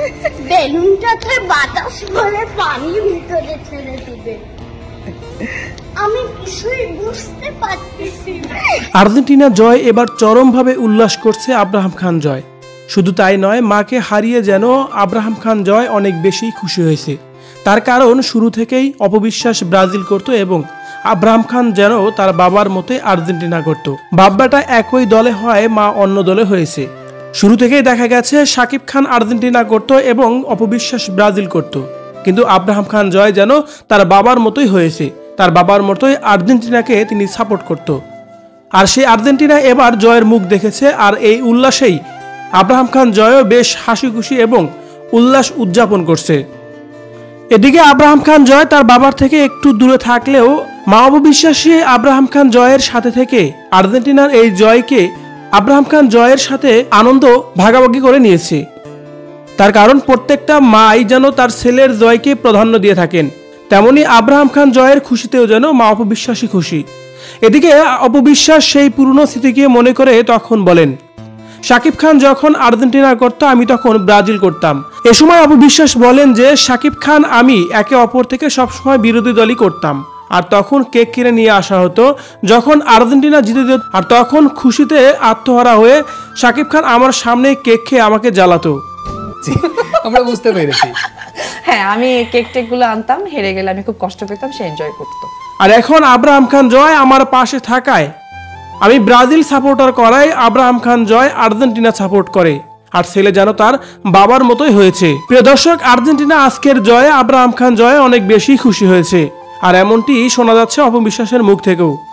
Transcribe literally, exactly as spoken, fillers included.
বেলুনটাতে বাতাস ভরে পানি ভিতরে ছেড়ে দিবে। আমি কিছুই বুঝতে পারতেছি না। আর্জেন্টিনা জয় এবার চরমভাবে উল্লাস করছে আব্রাহাম খান জয়। শুধু তাই নয়, মাকে হারিয়ে যেন আব্রাহাম খান জয় অনেক বেশি খুশি হয়েছে। তার কারণ শুরু থেকেই অপবিশ্বাস ব্রাজিল করত এবং আব্রাহাম খান যেন তার বাবার মতোই আর্জেন্টিনা করত। বাব্বাটা একই দলে হয়, মা অন্য দলে হয়েছে। শুরু থেকেই দেখা গেছে শাকিব খান আর্জেন্টিনা করত এবং অপবিশ্বাস ব্রাজিল করত, কিন্তু আব্রাহাম খান জয় যেন তার বাবার মতোই হয়েছে। তার বাবার মতোই আর্জেন্টিনাকে তিনি সাপোর্ট করত। আর সেই আর্জেন্টিনা এবার জয়ের মুখ দেখেছে, আর এই উল্লাসেই আব্রাহাম খান জয়ও বেশ হাসি খুশি এবং উল্লাস উদযাপন করছে। এদিকে আব্রাহাম খান জয় তার বাবার থেকে একটু দূরে থাকলেও মা অপবিশ্বাসী আব্রাহাম খান জয়ের সাথে থেকে আর্জেন্টিনার এই জয়কে আব্রাহাম খান জয়ের সাথে আনন্দ ভাগাভাগি করে নিয়েছে। তার কারণ প্রত্যেকটা মাই যেন তার ছেলের জয়কে প্রাধান্য দিয়ে থাকেন, তেমনি আব্রাহাম খান জয়ের খুশিতেও যেন মা অপবিশ্বাসী খুশি। এদিকে অপবিশ্বাস সেই পুরনো স্মৃতিকে মনে করে তখন বলেন, শাকিব খান যখন আর্জেন্টিনা করত আমি তখন ব্রাজিল করতাম। এ সময় অপবিশ্বাস বলেন যে শাকিব খান আমি একে অপর থেকে সবসময় বিরোধী দলই করতাম, আর তখন কেক কিনে নিয়ে আসা হতো যখন আর্জেন্টিনা জিতে যেত, আর তখন খুশিতে আত্মহারা হয়ে শাকিব খান আমার সামনে কেক খেয়ে আমাকে জ্বালাতো। আমরা বুঝতে পেরেছি। হ্যাঁ, আমি কেক টেক গুলো আনতাম, হেরে গেলে আমি খুব কষ্ট পেতাম, সে এনজয় করতো। আর এখন আব্রাহাম খান জয় আমার পাশে থাকায় আমি ব্রাজিল সাপোর্টার করাই আব্রাহাম খান জয় আর্জেন্টিনা সাপোর্ট করে, আর ছেলে যেন তার বাবার মতোই হয়েছে। প্রিয় দর্শক, আর্জেন্টিনা আজকের জয়ে আব্রাহাম খান জয় অনেক বেশি খুশি হয়েছে, আর এমনটি শোনা যাচ্ছে অপবিশ্বাসের মুখ থেকেও।